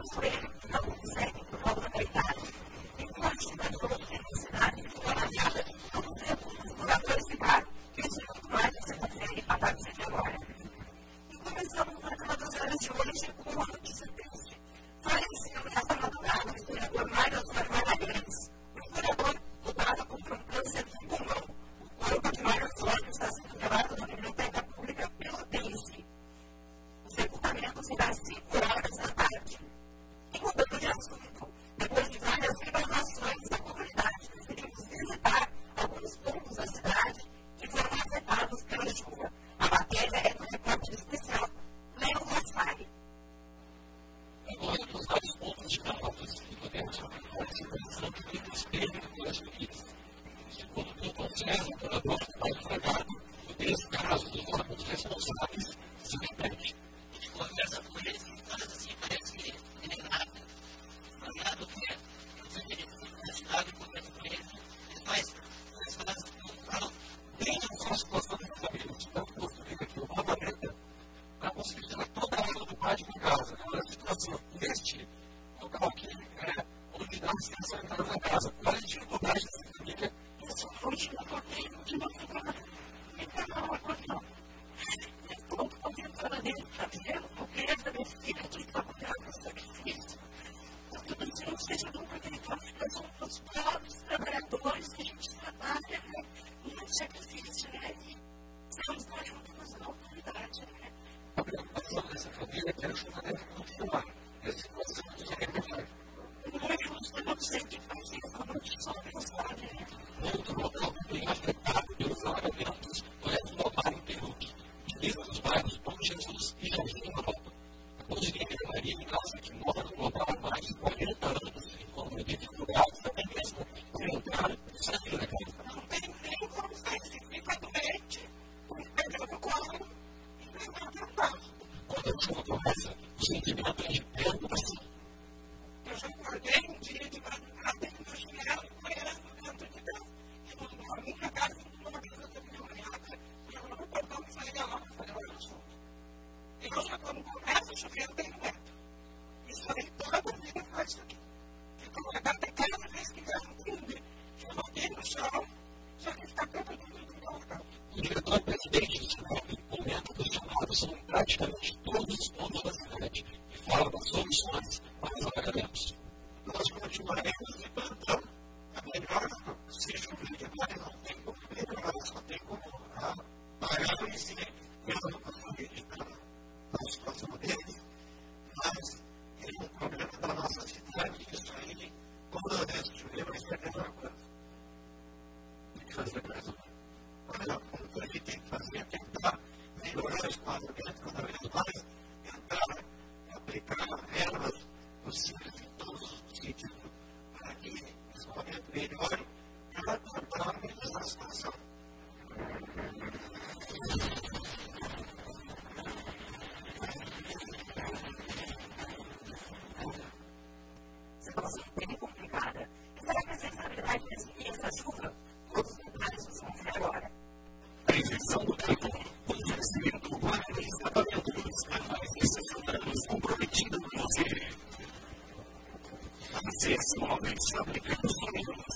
praticamente todos os pontos da cidade e fala das soluções para os apartamentos. Nós continuaremos levantando a melhor, se chover, mas não tem como melhorar, só tem como parar e se mesmo com a família na situação deles, mas é um problema da nossa cidade, isso aí, toda vez que chover, vai ser a mesma coisa. Tem que fazer mais ou menos. Olha, como que a gente tem que fazer é tentar melhorar o espaço dentro cada vez mais, tentar aplicar ervas possíveis em todos os sítios para que o escoamento melhore para tentar amenizar a situação. Situação bem complicada. E será que a responsabilidade dessa chuva? Todos os detalhes vão ver agora. A injeção do campo, o oferecimento urbano e o tratamento dos canais de 60 anos comprometidos no você. A CS Móveis, fabricando sonhos.